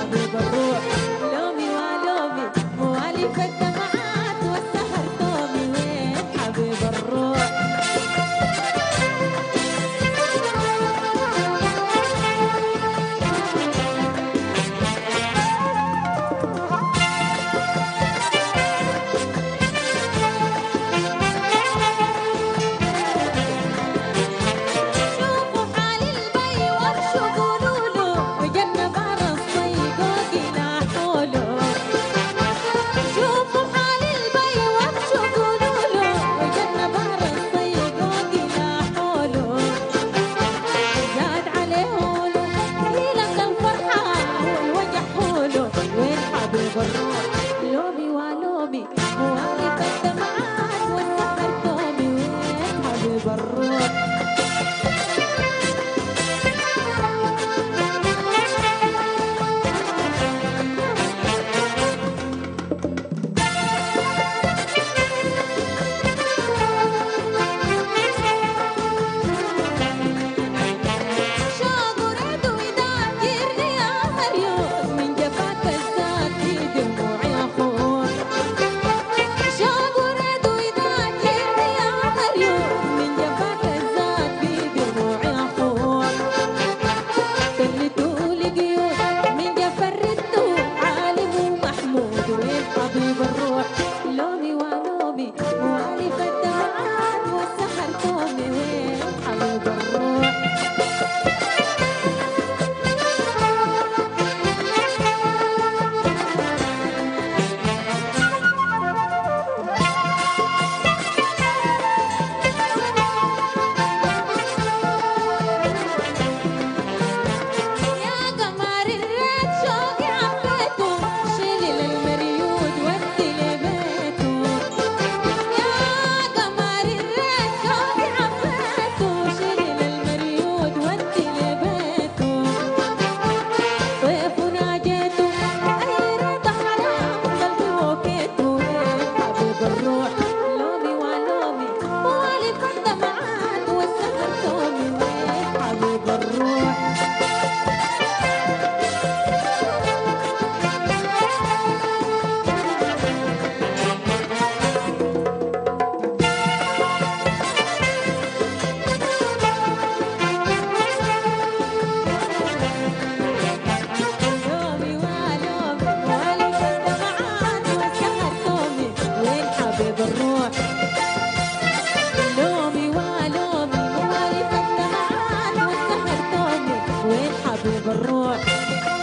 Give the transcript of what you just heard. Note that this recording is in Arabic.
حبيب الروح. لومي ولومي موالف الدمعات والسهر تومي وين حبيب الروح. لومي ولومي موالف الدمعات والسهر تومي وين حبيب الروح. لومي ولومي موالف الدمعات والسهر تومي وين حبيب الروح. لومي ولومي موالف الدمعات والسهر تومي وين حبيب الروح. لومي ولومي موالف الدمعات والسهر تومي وين حبيب الروح. لومي ولومي موالف الدمعات والسهر تومي وين حبيب الروح.